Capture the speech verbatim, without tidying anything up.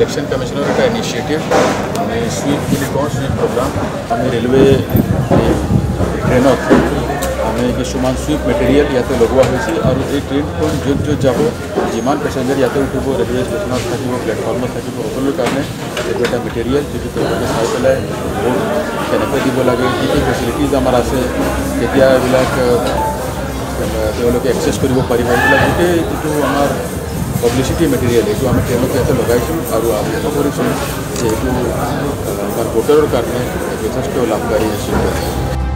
Election কমিশনের একটা initiative আমি সুইপ বুলি কওঁ সুইপ প্রোগ্রাম আমি রেলওয়ে ট্রেনত আমি কিছুমান সুইপ মেটেরিয়াল ইয়াতে লগোৱা হৈছে আৰু এই ট্ৰেইনখন য'ত য'ত যাব যিমান পেচেঞ্জাৰ ইয়াতে উঠিব ৰেলৱে ষ্টেচনত থাকিব প্লেটফৰ্মত থাকিব সকলোৰ কাৰণে এইটো এটা মেটেৰিয়েল যিটো তেওঁলোকে চাই পেলাই ভোট কেনেকৈ দিব লাগে কি কি ফেচিলিটিজ আমাৰ আছে কেতিয়া এইবিলাক তেওঁলোকে এক্সেছ কৰিব পাৰিব এইবিলাক গোটেই যিটো আমাৰ পাব্লিচিটি মেটেৰিয়েল এইটো আমি ট্ৰেইনত ইয়াতে লগাইছোঁ আৰু আশা কৰিছোঁ যে এইটো আমাৰ ভোটাৰৰ কাৰণে যথেষ্ট লাভকাৰী হৈছে।